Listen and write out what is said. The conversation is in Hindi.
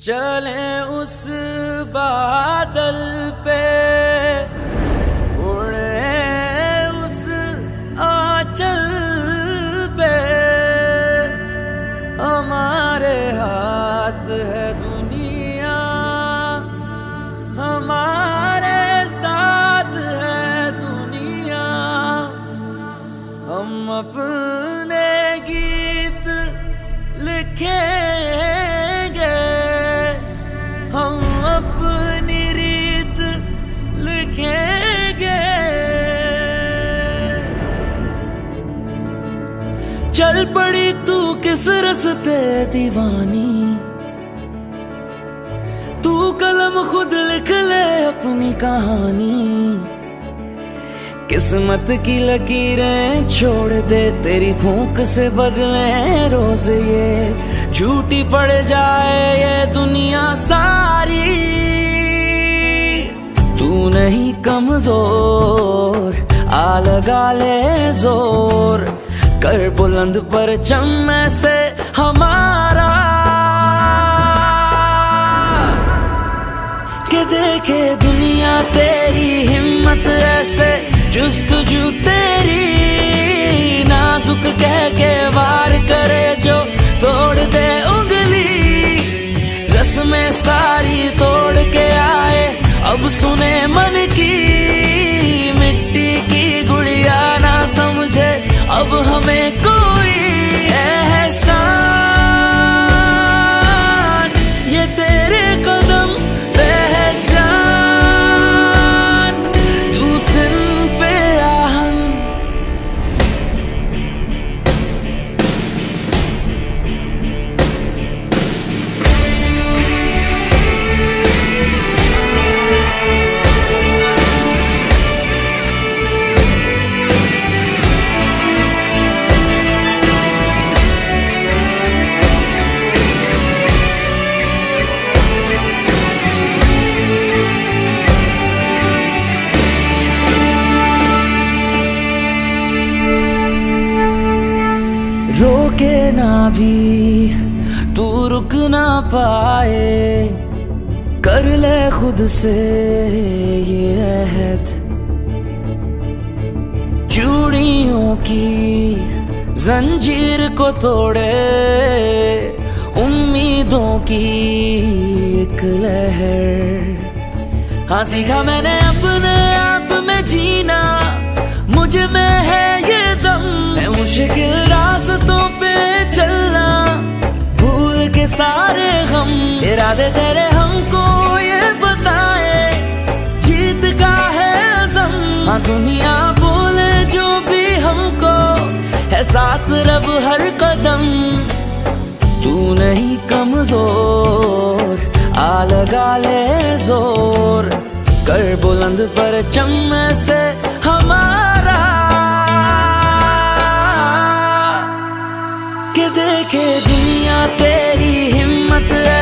चले उस बादल पे, उड़े उस आंचल पे, हमारे हाथ है दुनिया, हमारे साथ है दुनिया। हम अपने गीत लिखेंगे, हम अपनी रीत लिखेंगे। चल पड़ी तू किस रस्ते दीवानी, तू कलम खुद लिख ले अपनी कहानी। किस्मत की लकीरें छोड़ दे, तेरी भूख से बदले रोज ये, झूठी पड़ जाए ये दुनिया सारी। तू नहीं कमजोर, आ लगा ले जोर, कर बुलंद परचम से हमारा, के देखे दुनिया तेरी हिम्मत ऐसे, जुस्तजू तेरी नाजुक कह के वार करे जो तोड़ दे उंगली। रस्में सारी तोड़ के आए अब सुने मन की, मिट्टी की गुड़िया ना समझे अब हमें कोई एहसान। ये तेरे कदम पहचान, तू सिर्फ आहन। रोके ना भी तू रुक ना पाए, कर ले खुद से ये अहद। चूड़ियों की जंजीर को तोड़े उम्मीदों की एक लहर। हाँ सीखा मैंने अपने आप में जीना, मुझ में है ये दम, है मुश्किल रास्तों पे चलना, भूल के सारे गम। इरादे तेरे हमको ये बताए, जीत का है अज़म। हाँ दुनिया बोले जो भी हमको, है साथ रब हर कदम। तू नहीं कमजोर, आ लगा ले जोर, कर बुलंद परचम से हमारा, के देखे दुनिया तेरी हिम्मत है